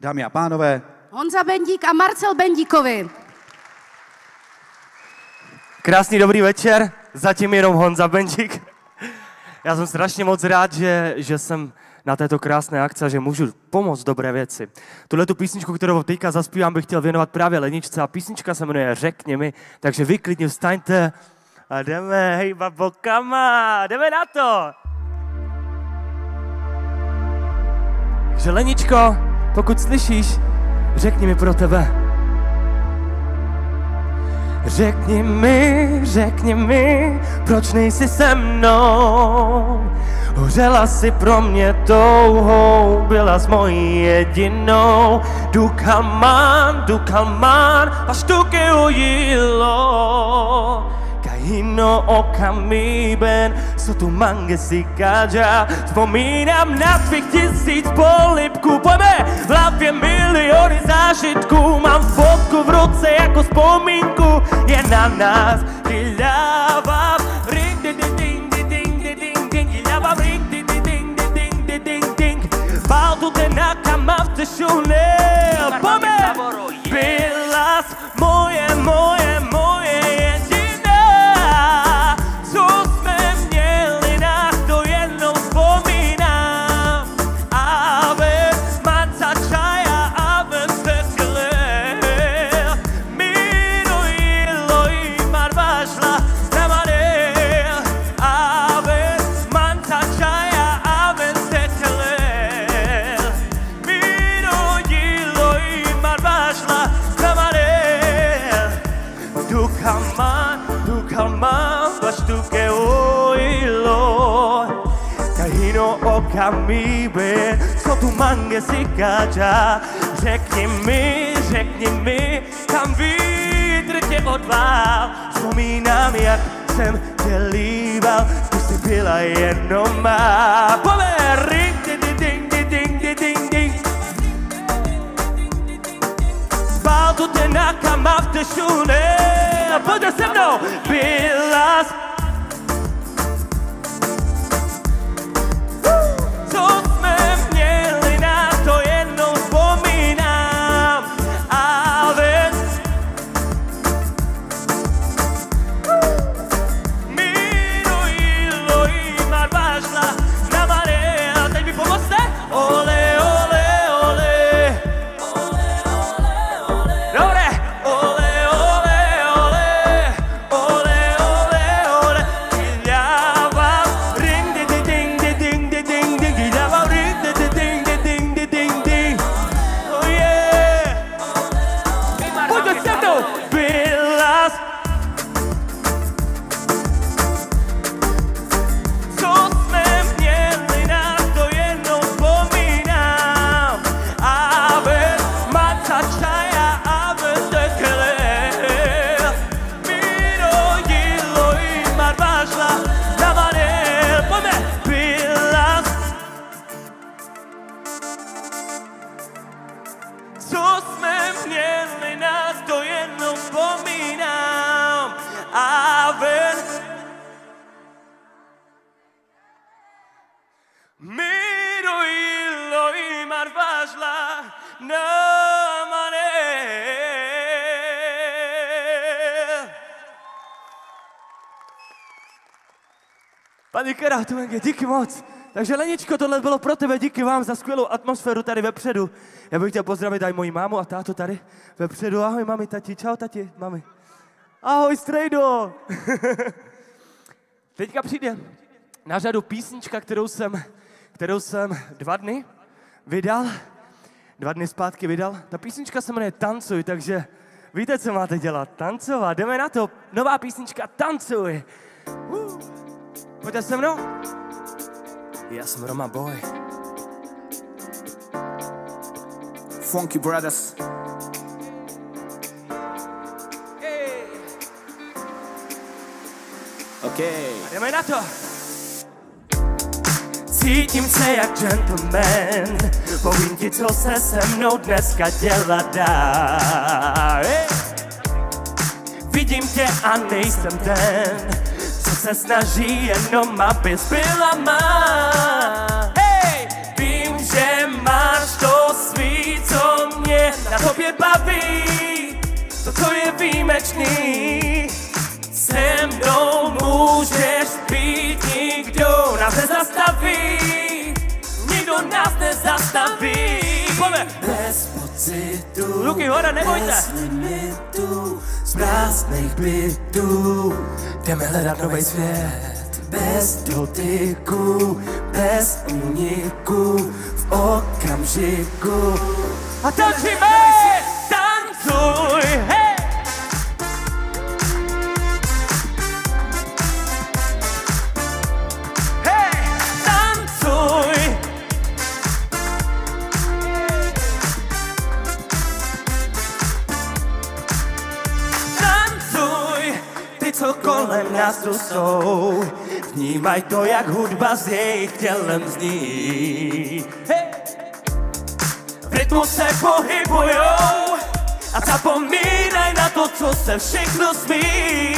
Dámy a pánové, Honza Bendík a Marcel Bendíkovi. Krásný dobrý večer, zatím jenom Honza Bendík. Já jsem strašně moc rád, že jsem na této krásné akci, že můžu pomoct dobré věci. Tuhletu písničku, kterou teďka zaspívám, bych chtěl věnovat právě Leničce a písnička se jmenuje Řekni mi, takže vy klidně vstaňte a jdeme hejbat bokama, jdeme na to! Takže Leničko, pokud slyšíš, řekni mi pro tebe. Řekni mi, proč nejsi se mnou? Hořela si pro mě touhou, byla s mojí jedinou. Du kalman, až tu que oílo. Caíno o camíben, so tu mangue si calla. Vzpomínám na tvých 1000 polibků, pojďme! V hlavě miliony zážitků, mám fotku v ruce jako vzpomínku. Je na nás, kyľava, ring, ding, ding, ding, ding, ding, ding, kyľava, ring, ding, ding, ding, ding, ding, ding. Pál tu ten na kamavce šunel, pojďme! Byla moje jediná, co jsme měli, nás to jenom vzpomínám. Ave, manca čaja, ave tequila. Miro ilo i marvašla na manel. Ave, manca čaja, ave tequila. Miro ilo i marvašla na manel. Du kalman, baš tu que oílo. Caíno o camíben, so tu mangue si calla. Řekni mi, kam vítr tě odvál. Vzpomínám, jak jsem tě líbal, když jsi byla jenom má. Pojďme, ring, ding, ding, ding, ding, ding, ding. Spál tu ten na kamavce šunel, pojďte se mnou. Byla co jsme měli, na to jednou vzpomínám. A ven Miro ilo i marvašla na mare. A teď mi pomozte? Ole, ole, ole. Dobre. Ole, ole, ole. Ole, ole, ole. Kyľava, ring, ding, ding, ding, ding, ding, ding, ding. Kyľava, ring, ding, ding, ding, ding, ding, ding, ding. Oh yeah. Pojďte se mnou. Byla co jsme měli, na to jenom vzpomínám. Ave, manca čaja, ave tequila. Miro ilo i marvašla na manel. Pojďme! Byla co jsme měli, na to jenom vzpomínám. Ave Miro ilo i marvašla na manel. Pani Kerátovenge, díky moc. Takže Leničko, tohle bylo pro tebe, díky vám za skvělou atmosféru tady vepředu. Já bych chtěl pozdravit i moji mámu a tátu tady vepředu. Ahoj mami, tati, čau tati, mami. Ahoj strejdo. Teďka přijde na řadu písnička, kterou jsem 2 dny vydal. 2 dny zpátky vydal. Ta písnička se jmenuje Tancuj, takže víte, co máte dělat. Tancovat, jdeme na to. Nová písnička Tancuj. Pojďte se mnou. Já jsem Roma Boy. Funky Brothers. Hey. Okay. Jdeme na to. Cítím se jak gentleman, povím ti, co se se mnou dneska dělat dá. Hey. Vidím tě a nejsem ten, co se snaží jenom, abys byla má. Hej, vím, že máš to svý, co co je výjimečný. Se mnou můžeš být, nikdo nás nezastaví. Nikdo nás nezastaví. Pojďme. Bez pocitu, Ruky hore, nebojte. bez limitu, z prázdných bytů jdeme hledat nový svět. Bez dotyku, bez úniku, v okamžiku. A tančíme! Tancuj! Hej! Hej! Tancuj! Tancuj! Ty, co kolem nás tu jsou, vnímaj to, jak hudba s jejich tělem zní. Hej! V rytmu se pohybujou a zapomínaj na to, co se všechno smí.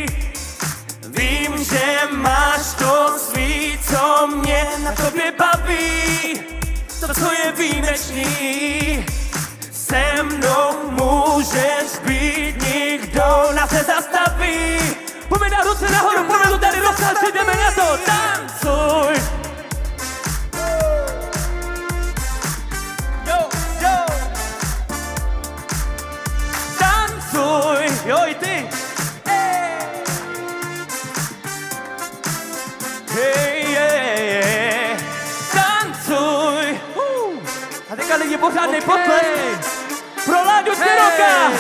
Vím, že máš to svý, co mě na tobě baví. To, co je výjimečný, se mnou můžeš být, nikdo nás nezastaví. Pojďme na ruce nahoru, pojďme to tady roztáčet, jdeme na to, tancuj! Jo, i ty! Hej, tancuj! A teďka lidi pořádnej potlesk! Pro Láďu Široka!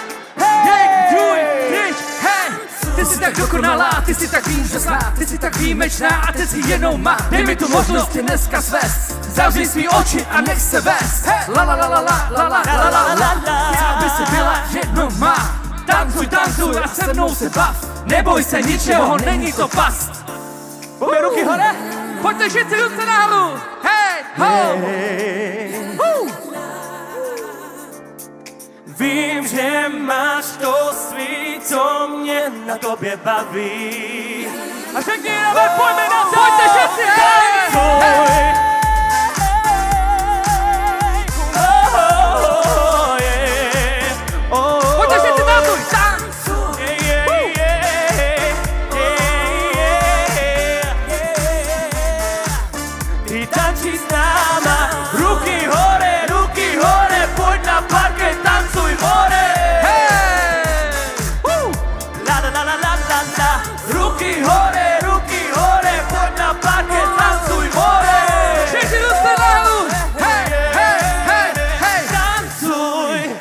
Hej! Ty jsi tak dokonalá, ty jsi tak výjimečná, ty jsi tak výjimečná a teď si jenom má. Dej mi tu možnost tě dneska svést. Zavři svý oči a nech se vést. La la la la la la la la la la la. Chci, aby si byla jednou má. Tancuj, tancuj a se mnou se bav. Neboj se ničeho, není to past. Pojďme ruky hore! Pojďte všichni ruce nahoru. Hej, ho! Vím, že máš to svý, co mě na tobě baví. A všichni jdeme, pojďme na to! Pojďte všichni, hej! Tancuj! Pojďte všichni tancuj! Tancuj! Ty tančí s náma, ruky hore, pojď na parket, tancuj more! Hej! La la la la la la la, ruky hore, pojď na parket, tancuj more! Všichni ruce nahoru! Hej, hej, hej, hej! Tancuj!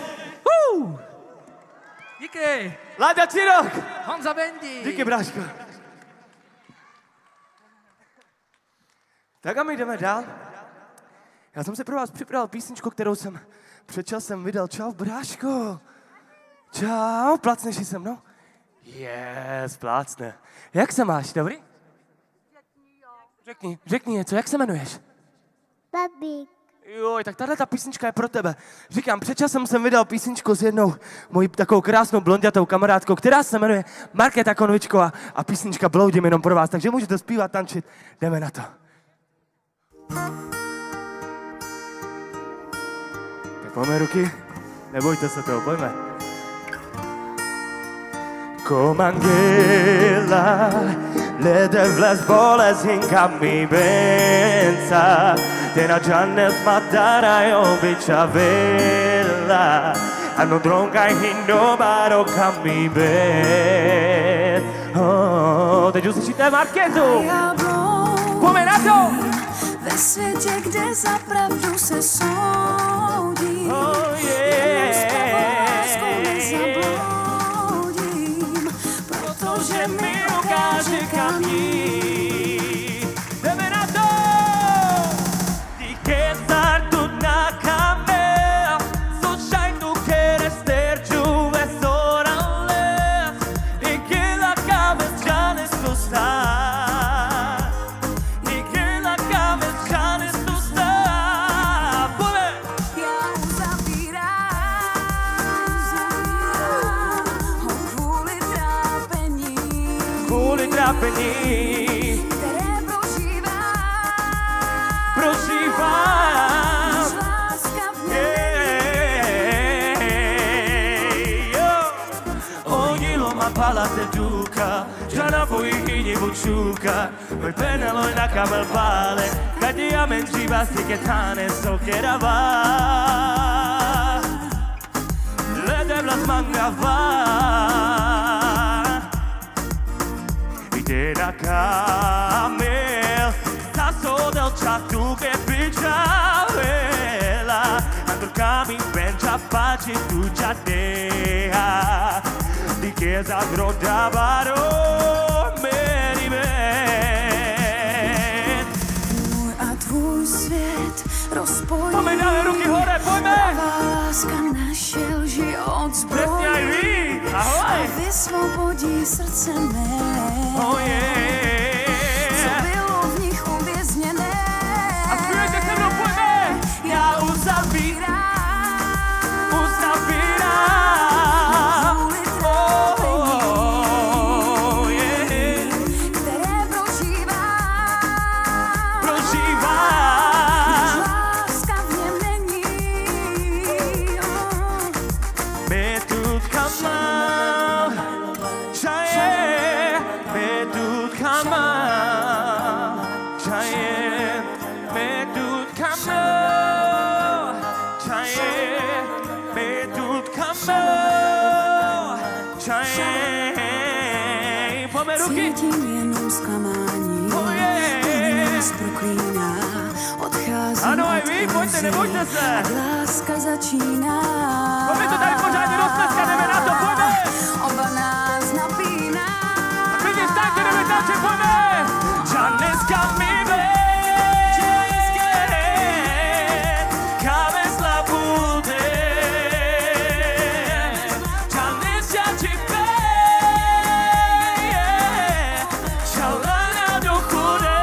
Díky! Láďa Čirok! Honza Bendík! Díky, bráško. Tak a my jdeme dál. Já jsem si pro vás připravil písničku, kterou jsem před časem vydal. Čau, bráško. Čau, plácneš ji se mnou? Yes, plácne. Jak se máš, dobrý? Řekni něco, jak se jmenuješ? Babík. Joj, tak tahle ta písnička je pro tebe. Říkám, před časem jsem vydal písničku s jednou mojí takovou krásnou blondětou kamarádkou, která se jmenuje Markéta Konvičková a písnička Bloudím jenom pro vás, takže můžete zpívat, tančit, jdeme na to. Tak pojďme ruky, nebojte se toho, pojďme. Comangela, le devles boles hincami benza, te na giannes matarajo bičavela, hanno dronka hindo baro kami ben. Teď uslyšíte Markétu. Pojďme na to! Ve světě, kde za pravdu se soudí, nezabloudím, protože mi ukáže kam jít. Jdeme na to! Di che sartu na camera, so shine tu quieres ter giuve sorale, di che la cabeza ya no está. Kvůli trápení già la puoi figli bucciuca, poi prenderlo in a camelpale, cadi a menci basti che tane so che rava, le debla smangava, i te da camel, sta so del ciattu che picciavela, andor camin pencia pace tu già dea, di chiesa grodavaro meriment. Můj a tvůj svět rozpojí. Pojďme, dáme ruky hore, pojďme! Láska naše lži Přesně odzbrojí. aj vy, ahoj! A vysvobodí srdce mé. Oh yeah! Co bylo v nich uvězněné. A zpívejte se mnou, pojďme! Já uzavírám, oh yeah! Které Prožívám, láska v něm není. Metut kamal, Chaye, Metut kamal, Chaye, Metut kamal, Chaye, Metut kamal, Chaye. Pojďme ruky! Cítím jenom zklamání. Oh yeah! Nás proklíná. Odcházím Ano, od aj vy, pojďte, iluzí. nebojte se! Ať láska začíná. Pojďme to tady pořádně roztleska, jdeme na to, pojďme! Oba nás napíná. Vidíš, tak jdeme tančit, pojďme! Ža dneska mi ven, kame slabute. Ža dneska ti ven, šalana do chude.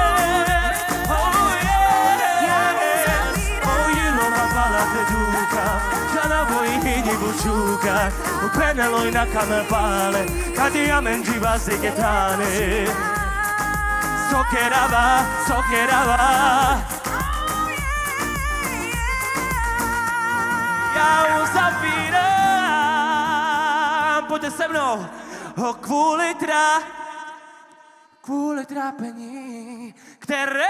Oh yeah! Oh, jilo ma pala teduka, ža na boji hidi bučuka, uprenelo i na kamerpale, kad ja menđi vase getane. Sokerava, sokerava. Já uzavírám, pojďte se mnou, kvůli trápení, které...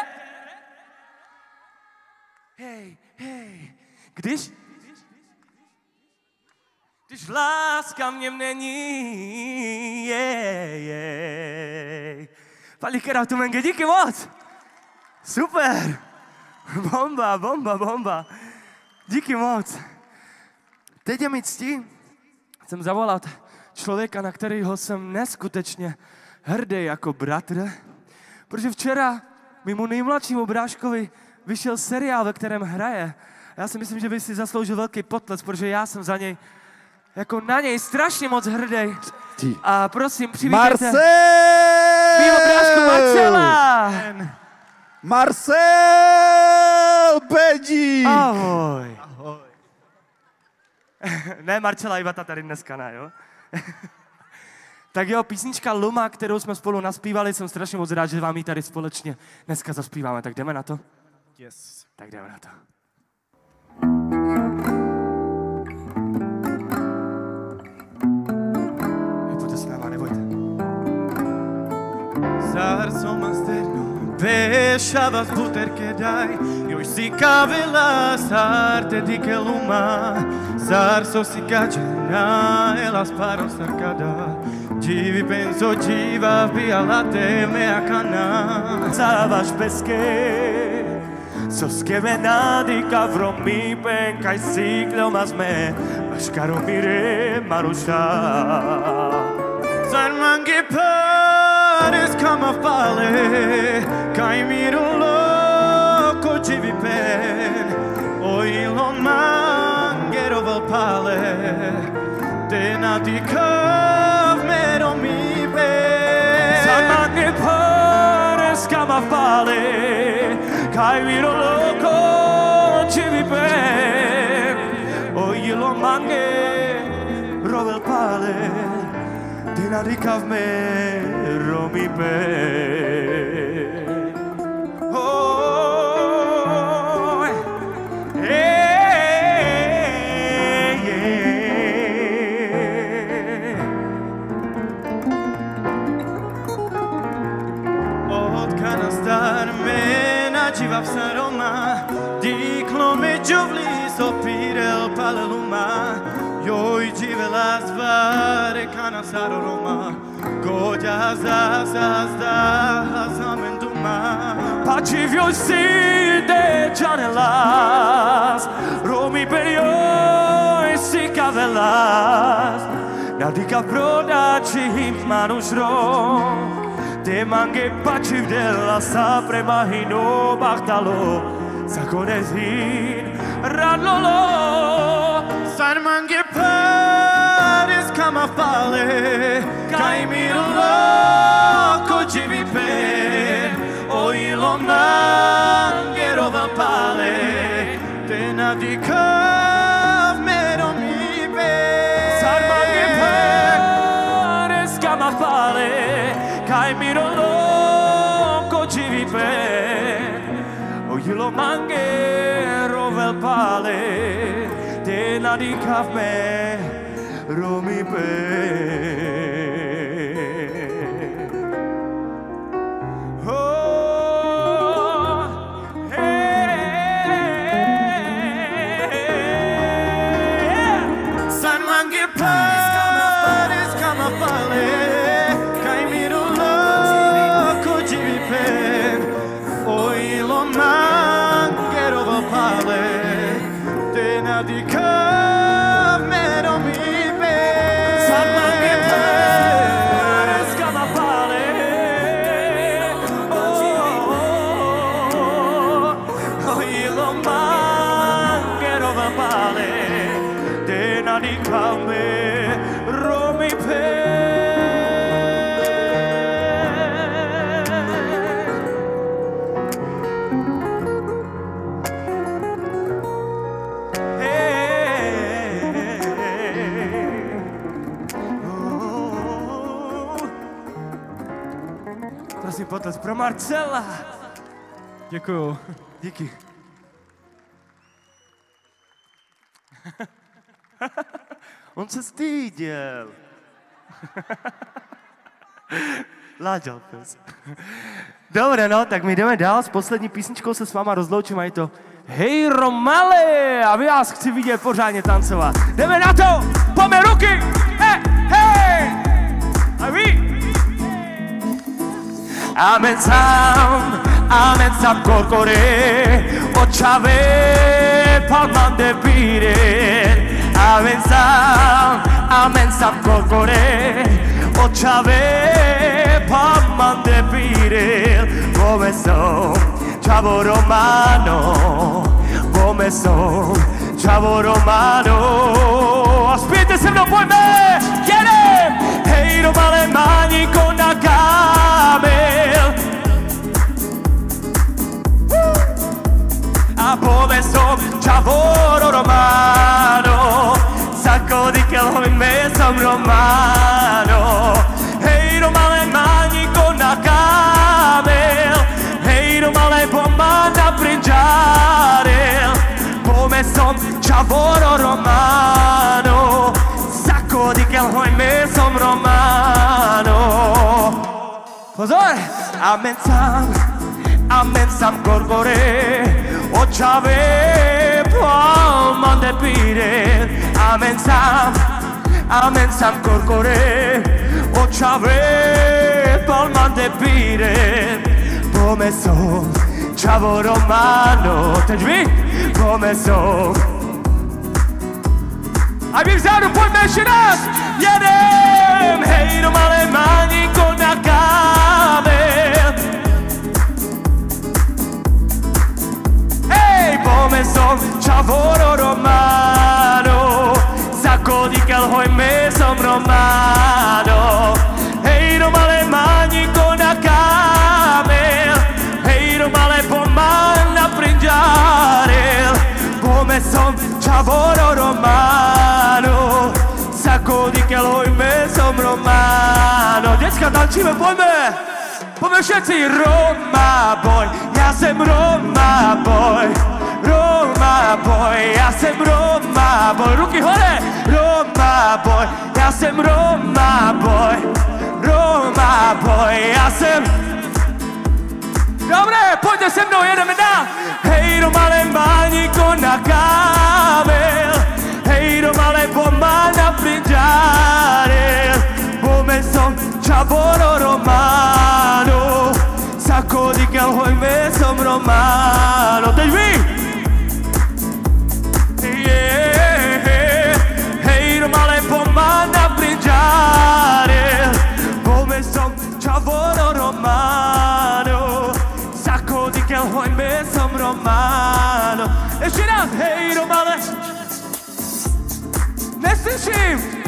Hej, když láska v něm není, Palikera tu menge, díky moc! Super! Bomba! Díky moc! Teď je mi ctí, jsem zavolat člověka, na kterého jsem neskutečně hrdý jako bratr, protože včera mému nejmladšímu bráškovi vyšel seriál, ve kterém hraje. Já si myslím, že by si zasloužil velký potlesk, protože já jsem za něj, jako na něj strašně moc hrdý. A prosím, přivítejte mýho brášku Marcela! Marcel Bedík! Ahoj! Ne, Marcela, iba ta tady dneska ne, jo? Tak jo, písnička Luma, kterou jsme spolu naspívali, jsem strašně moc rád, že vám ji tady společně dneska zaspíváme. Tak jdeme na to? Yes. Tak jdeme na to. Pojďte s náma, nebojte. Zarso masterno, pesciava sputer che dai, io si cavela sarte di che luma, zarso si cagina e la sparo sarcada, Givi penso giva via la teme a cana. Zavas pesche, sos que venadi cavro mi penca y ciclo más me, mascaro mire marusha. Zarmangi pares kama fale, kai miro loco givi pen, oilo mangero val pale, tenati cav mero mi pen. Zarmangi pares kama fale, kai miro loco givi pen, oilo mangero val pale, tenati cav mero mi pen. Oh, yeah. giuvli sopirel paleluma Joj živela zvare kana saroma Goja zazda zamenduma Pačivjoj si de janelas Romi bejoj si kavelas Nadika prodači manušro Te mange pačiv dela sa premahino bachtalo Sakones hin radlolo San mange pares kama fale Kai mirlo ko živi pen Oilo mangero va pale Te nadikav mero mi pen San mange pares kama fale Kai mirlo ko živi pen Oilo mangero vel pale Te nadikav mero mi pen Prosím, potlesk pro Marcela. Děkuju. Díky. On se styděl. Láďal pes. Dobré, no, tak my jdeme dál. S poslední písničkou se s váma rozloučím a je to Hej Romale! A vy vás chci vidět pořádně tancovat. Jdeme na to! Pojďme ruky! Hej, hej! A vy? Amen sam corcore, očave palman de pire. Amen sam corcore, očave palman de pire. Come son, chavo romano, come son, chavo romano. A zpějte se mnou, pojďme, jedem! Hej Romale, mánico na kamel. A come son, chavoro romano. Sacco di che me son romano. Hej Romale, mánico na kamel. Hej Romale, bomba na pringiare. Come son, chavoro romano. Sacco di che me son romano. Pozor! Amen sam corcore, očave palman de pire. Amen sam corcore, očave palman de pire. Come son, chavo romano. Teď vy? Come son. A vy vzadu, pojďme ještě raz! Jedem! Hej Romale, mánico na kamel. Hej, come son, chavoro romano. Sacco di che me son romano. Hej Romale, mánico na kamel. Hej Romale, pomman na pringiare. Come son, chavoro romano. Sacco di che me son romano. Děcka, tančíme, pojďme! Pojďme všetci, Roma boy, já jsem Roma boy. Roma boy, já jsem Roma boy. Ruky hore! Roma boy, já jsem Roma boy. Roma boy, já jsem... Dobré, pojďte se mnou, jedeme dál! Hej Romale, mánico na kamel. ještě raz, hej Romane. Neslyším.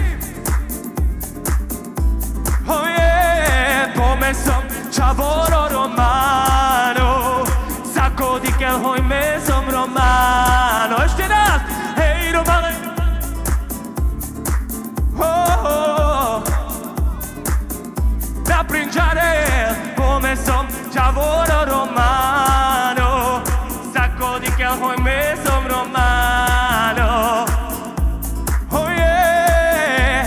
Oh yeah, come som Ciavoro Romano. Sacco di che hoj me som Romano. Ještě raz, hej Romane. Oh, oh. Da pringiare come som Ciavoro Romano. Sacco di che hoj me som Romano. Oh yeah.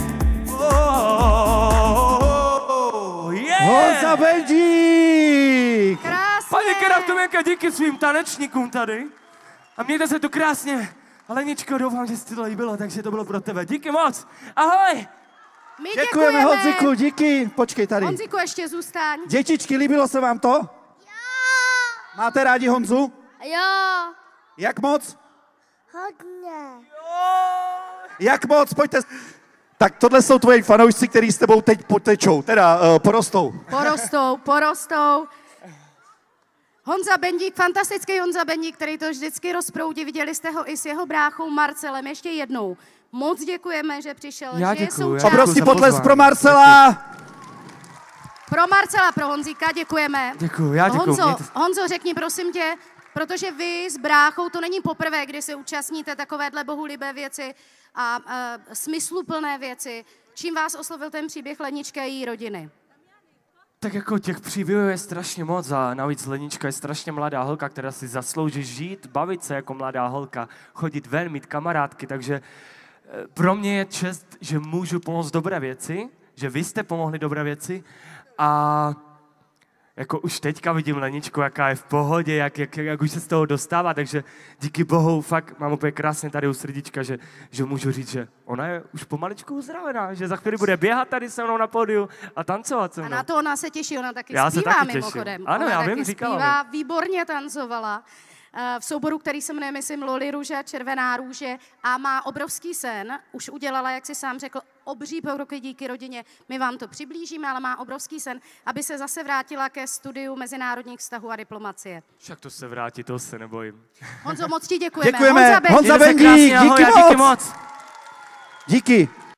Oh yeah. Honza Bendík! Krásně. Paní Kraftověnka, díky svým tanečníkům tady. A mějte se tu krásně. Leničko, doufám, že se ti to líbilo, takže to bylo pro tebe. Díky moc. Ahoj. My Děkujeme, Honziku, díky. Počkej tady. Honziku, ještě zůstaň. Dětičky, líbilo se vám to? Jo. Máte rádi Honzu? Jo. Jak moc? Hodně. Jak moc? Pojďte. Tak tohle jsou tvoji fanoušci, kteří s tebou teď potečou, teda porostou. Porostou. Honza Bendík, fantastický Honza Bendík, který to vždycky rozproudí. Viděli jste ho i s jeho bráchou Marcelem. Ještě jednou. Moc děkujeme, že přišel. Já že je děkuju, já součástí. Obrovský potlesk pro Marcela. Pro Marcela, pro Honzíka děkujeme. Děkuju, já děkuju. Honzo, řekni prosím tě, protože vy s bráchou, to není poprvé, kdy se účastníte takovéhle bohulibé věci a smysluplné věci. Čím vás oslovil ten příběh Leničky a její rodiny? Tak jako těch příběhů je strašně moc a navíc Lenička je strašně mladá holka, která si zaslouží žít, bavit se jako mladá holka, chodit ven, mít kamarádky, takže pro mě je čest, že můžu pomoct dobré věci, že vy jste pomohli dobré věci a jako už teďka vidím Leničku, jaká je v pohodě, jak už se z toho dostává, takže díky Bohu fakt mám úplně krásně tady u srdíčka, že můžu říct, že ona je už pomaličku uzdravená, že za chvíli bude běhat tady se mnou na pódiu a tancovat se mnou. A na to ona se těší, ona taky Já se zpívá taky mimochodem. těším. Ano, ona já taky vím, říkala zpívá, výborně tancovala v souboru, který se jmenuje, myslím, Loli růže, Červená růže a má obrovský sen. Už udělala, jak si sám řekl, obří pokroky díky rodině. My vám to přiblížíme, ale má obrovský sen, aby se zase vrátila ke studiu mezinárodních vztahů a diplomacie. Však to se vrátí, to se nebojím. Honzo, moc ti děkujeme. Děkujeme. Honza Mějte se Bendík, krásně, ahoj díky a díky moc. moc. Díky.